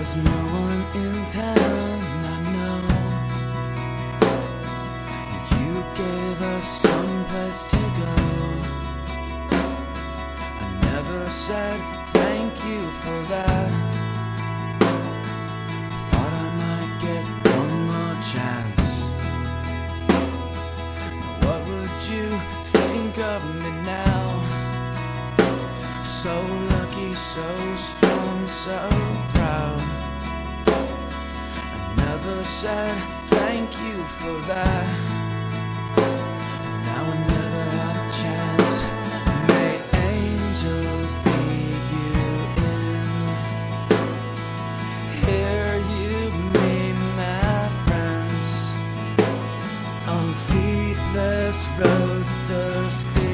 There's no one in town, I know. You gave us some place to go. I never said thank you for that. Thought I might get one more chance. Now what would you think of me now? So lucky, so strong, so proud. I never said thank you for that. Now I never had a chance. May angels lead you in. Here you meet my friends. On sleepless roads, the sleep